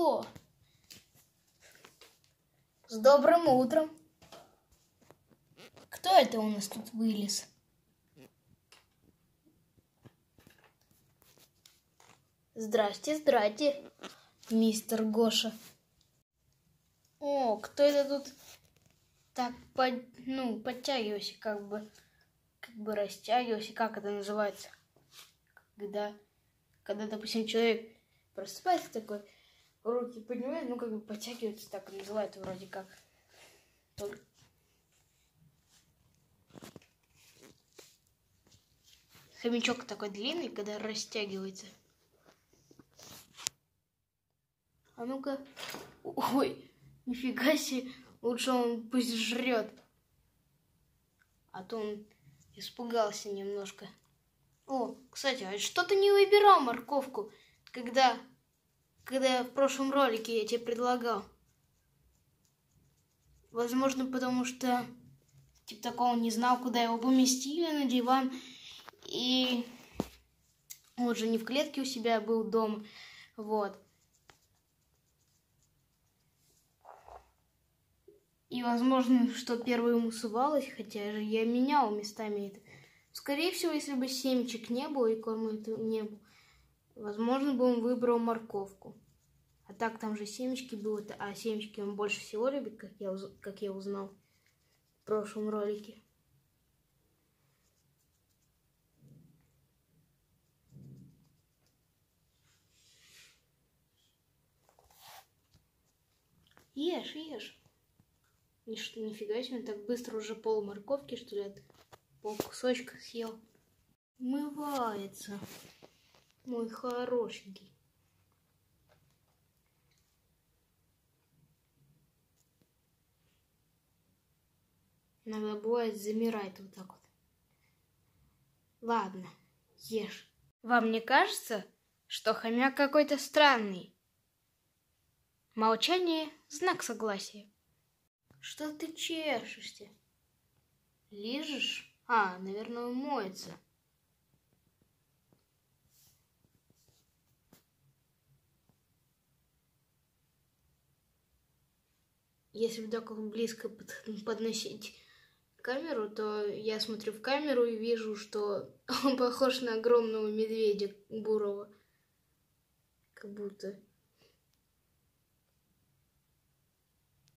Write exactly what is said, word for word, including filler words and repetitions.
О, с добрым утром. Кто это у нас тут вылез? Здрасте, здрасте, мистер Гоша. О, кто это тут так под, ну, подтягивайся, как бы, как бы растягивайся, как это называется? Когда, когда, допустим, человек просыпается такой, руки поднимает, ну, как бы подтягивается, так и называют вроде как. Только... Хомячок такой длинный, когда растягивается. А ну-ка, ой, нифига себе, лучше он пусть жрет. А то он испугался немножко. О, кстати, а что ты не выбирал морковку, когда, когда в прошлом ролике я тебе предлагал? Возможно, потому что типа такого не знал, куда его поместили на диван. И он же не в клетке у себя был дома. Вот. И возможно, что первое ему сувалось, хотя же я менял местами это. Скорее всего, если бы семечек не было и корма этого не было, возможно, бы он выбрал морковку. А так там же семечки было, а семечки он больше всего любит, как я, как я узнал в прошлом ролике. Ешь, ешь. И что, нифига себе, так быстро уже пол морковки, что ли, пол кусочка съел. Умывается, мой хорошенький. Иногда бывает, замирает вот так вот. Ладно, ешь. Вам не кажется, что хомяк какой-то странный? Молчание — знак согласия. Что ты чешешься? Лижешь? А, наверное, он моется. Если бы так близко подносить камеру, то я смотрю в камеру и вижу, что он похож на огромного медведя бурого. Как будто.